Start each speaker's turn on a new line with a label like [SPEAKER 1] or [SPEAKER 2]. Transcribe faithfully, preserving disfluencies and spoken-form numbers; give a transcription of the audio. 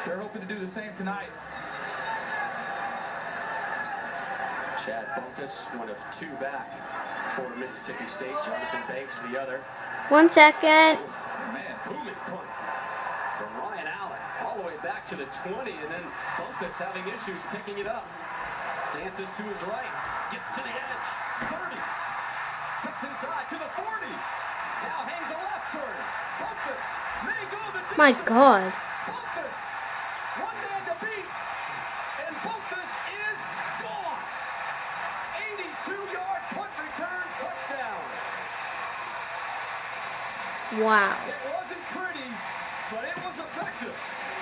[SPEAKER 1] They're hoping to do the same tonight.
[SPEAKER 2] Chad Bumpus, one of two back for Mississippi State. Jonathan Banks, the other.
[SPEAKER 3] One second.
[SPEAKER 2] Oh, man, booming punt from Ryan Allen. All the way back to the twenty, and then Bumpus having issues picking it up. Dances to his right, gets to the edge. thirty. Cuts inside to the forty. Now hangs a left turn. Bumpus may go the distance.
[SPEAKER 3] My God.
[SPEAKER 2] Bumpus, one man to beat, and Bumpus is gone. eighty-two yard punt return touchdown.
[SPEAKER 3] Wow.
[SPEAKER 2] It wasn't pretty, but it was effective.